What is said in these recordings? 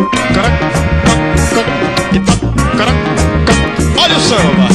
Olha o samba.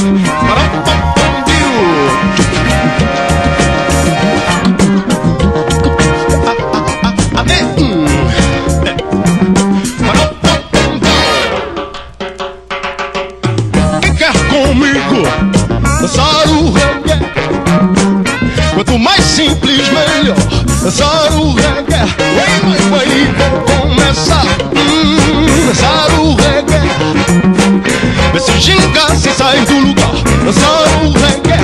Quem quer comigo dançar o reggae? Quanto mais simples, melhor. Dançar o reggae. Vou começar. Dançar o reggae. Vê se ginga se sai do lugar. Dançar o reggae.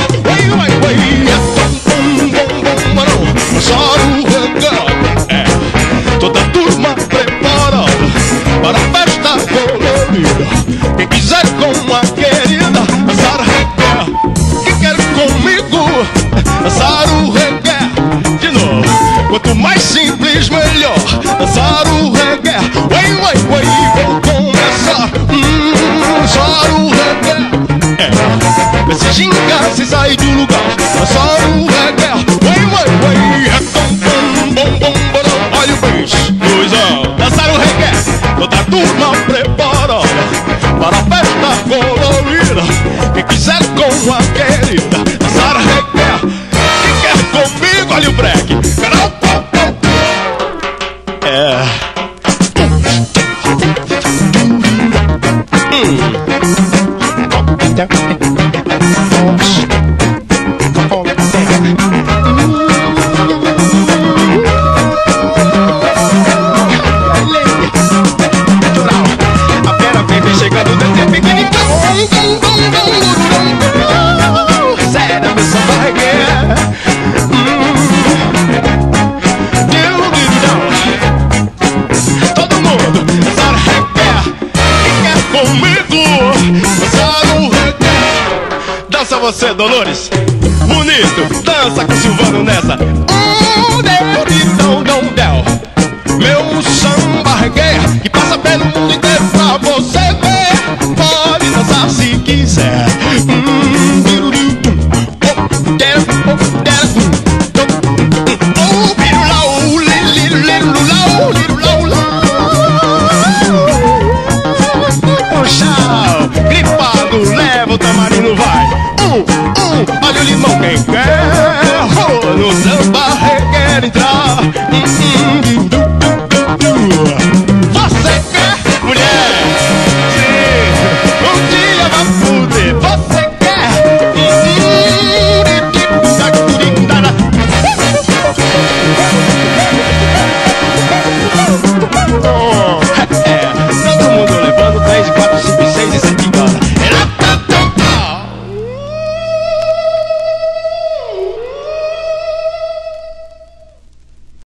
Dançar o reggae. É. Toda turma preparada para a festa colorida. Quem quiser com a querida dançar reggae. Quem quer comigo dançar o reggae? De novo. Quanto mais simples, melhor. Dançar o reggae. Vou começar. Dançar o reggae. É. Vê se ginga se sai do lugar. Dançar o reggae. É bom. Olha o bicho. Dançar o reggae. Toda a turma preparada para a festa colorida. Quem quiser com a querida dançar reggae. Quem quer comigo, olha o break. É. A pena vem chegando dentro pequenininho. Sério, meu samba reggae. Todo mundo dançar reggae. Quem quer comigo dançar o reggae? Dança você, Dolores. Bonito, dança com o Silvano nessa.